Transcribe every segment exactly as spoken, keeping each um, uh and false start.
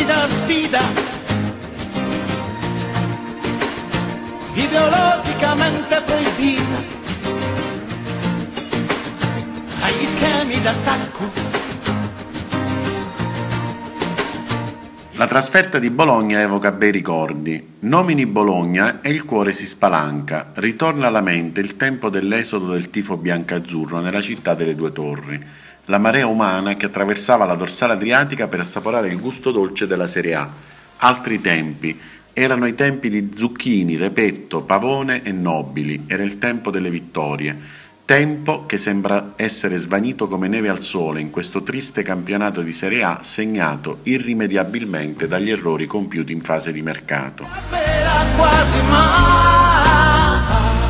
morbida sfida, ideologicamente proibita, agli schemi d'attacco. La trasferta di Bologna evoca bei ricordi. Nomini Bologna e il cuore si spalanca. Ritorna alla mente il tempo dell'esodo del tifo biancazzurro nella città delle due torri. La marea umana che attraversava la dorsale adriatica per assaporare il gusto dolce della Serie A. Altri tempi. Erano i tempi di Zucchini, Repetto, Pavone e Nobili. Era il tempo delle vittorie. Tempo che sembra essere svanito come neve al sole in questo triste campionato di Serie A segnato irrimediabilmente dagli errori compiuti in fase di mercato. Quasi mai.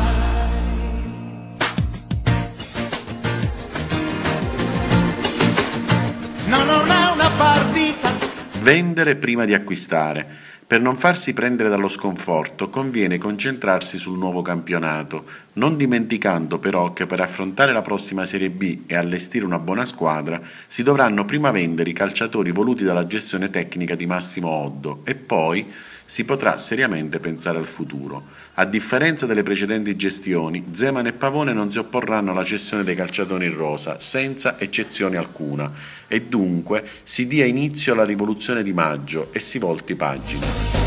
No, non è una partita. Vendere prima di acquistare. Per non farsi prendere dallo sconforto conviene concentrarsi sul nuovo campionato, non dimenticando però che per affrontare la prossima Serie B e allestire una buona squadra si dovranno prima vendere i calciatori voluti dalla gestione tecnica di Massimo Oddo e poi si potrà seriamente pensare al futuro. A differenza delle precedenti gestioni, Zeman e Pavone non si opporranno alla cessione dei calciatori in rosa, senza eccezione alcuna, e dunque si dia inizio alla rivoluzione di maggio e si volti pagina.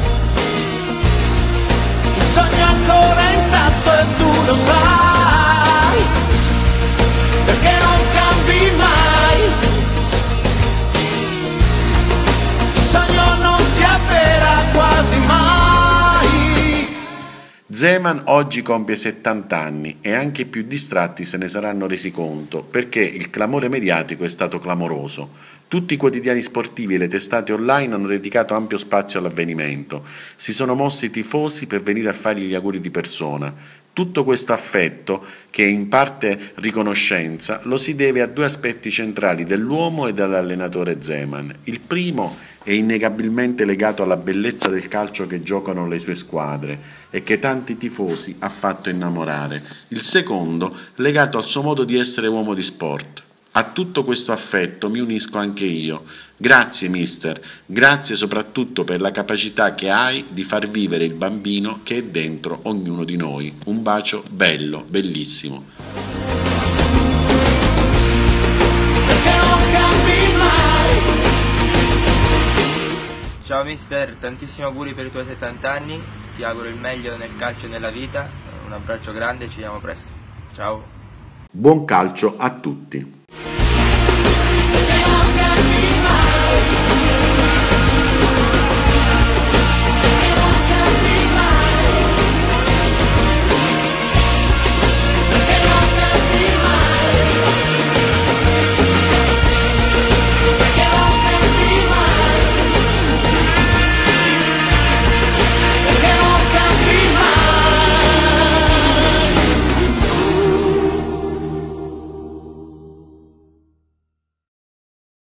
Il sogno ancora intatto e tu lo sai, perché non cambi mai. Il sogno non si avvera quasi mai. Zeman oggi compie settanta anni e anche i più distratti se ne saranno resi conto perché il clamore mediatico è stato clamoroso. Tutti i quotidiani sportivi e le testate online hanno dedicato ampio spazio all'avvenimento. Si sono mossi i tifosi per venire a fargli gli auguri di persona. Tutto questo affetto, che è in parte riconoscenza, lo si deve a due aspetti centrali dell'uomo e dell'allenatore Zeman. Il primo è innegabilmente legato alla bellezza del calcio che giocano le sue squadre e che tanti tifosi ha fatto innamorare. Il secondo legato al suo modo di essere uomo di sport. A tutto questo affetto mi unisco anche io. Grazie mister, grazie soprattutto per la capacità che hai di far vivere il bambino che è dentro ognuno di noi. Un bacio bello, bellissimo. Perché non cambi mai. Ciao mister, tantissimi auguri per i tuoi settanta anni, ti auguro il meglio nel calcio e nella vita, un abbraccio grande, ci vediamo presto. Ciao. Buon calcio a tutti.